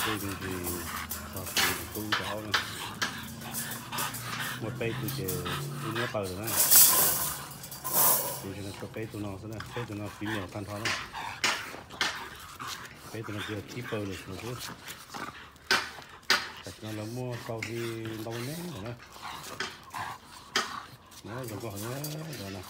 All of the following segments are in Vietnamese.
đây thì họ tu cháu này một cây tu chế tu nhớ bờ rồi này thì nó có cây tu nó thế này cây tu nó phím nhiều tan tháo này cây tu nó chưa kịp bờ được một chút nó là mua sau khi lâu nén rồi đó nó còn có nữa rồi nè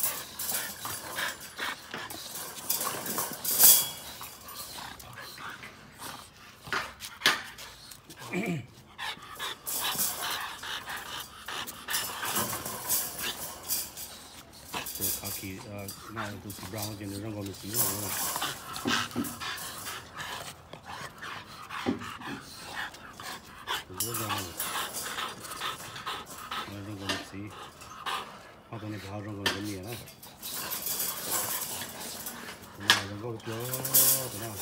từ khaki này từ brown trên nó còn được xíu nữa rất là nó còn được xí họ còn được họ còn cái mía đó này nó có chỗ thế nào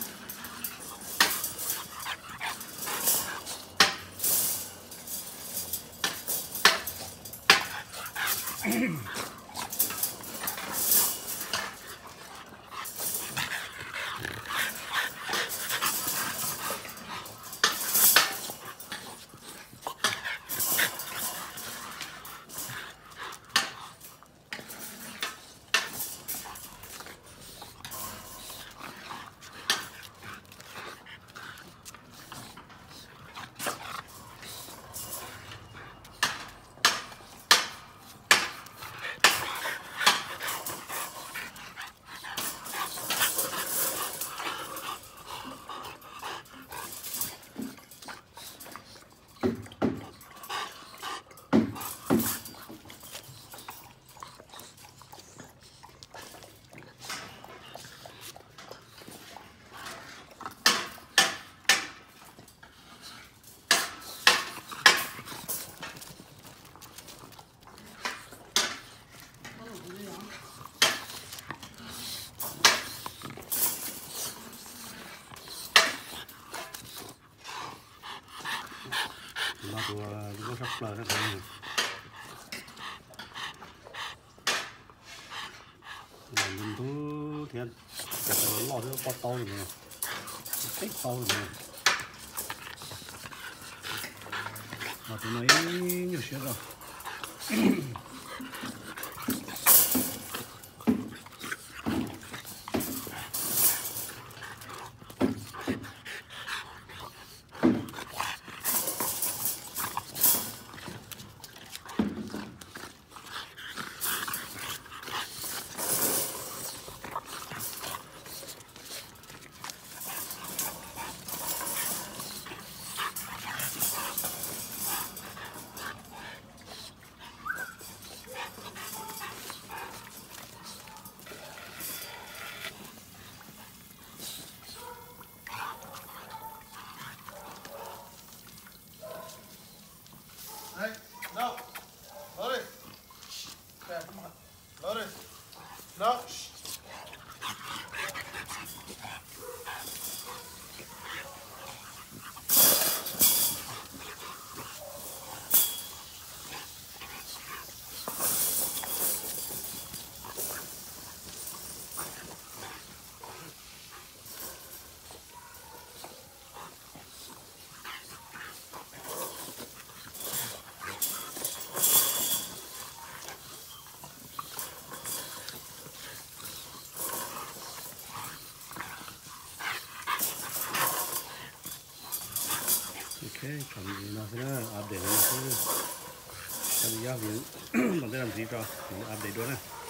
nó cũng sắp lờ nó thôi mình cứ thì chặt lò nó to to rồi nè thích to rồi nè mà tụi nó nhiều chuyện rồi No. Load it. Load it. No. ok còn gì nó sẽ update nó sẽ cái giao diện còn để làm gì cho mình update đó nè